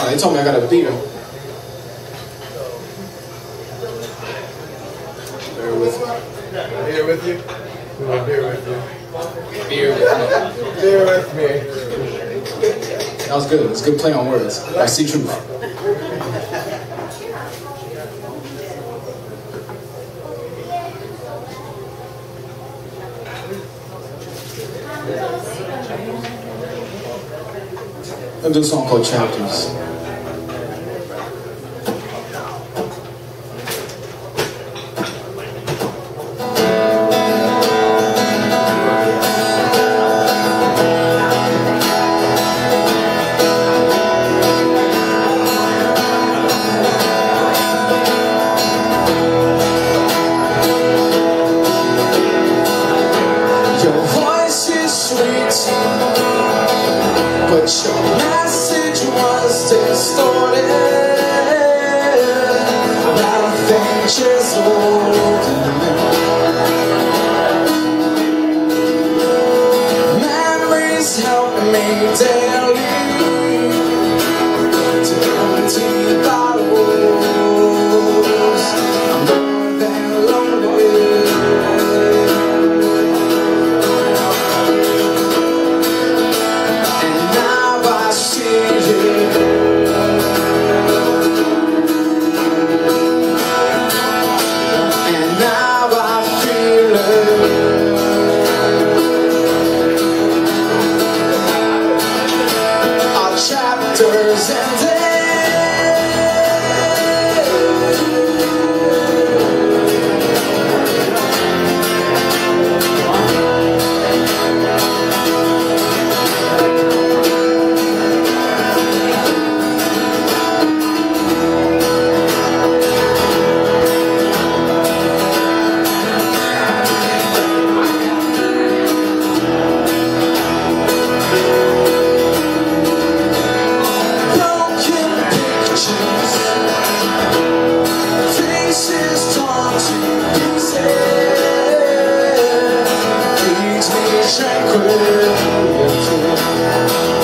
They told me I gotta beat them. Bear with me. Beer with you? Beer with you. Beer with me. Beer with me. That was good. It was a good play on words. I see truth. I'm doing a song called Chapters. Your voice is sweet, but your message was distorted. Nothing chiseled. Memories help me daily to empty bottles. I'm more than lonely. Chapters ended. Faces torn to pieces, leaves me tranquil.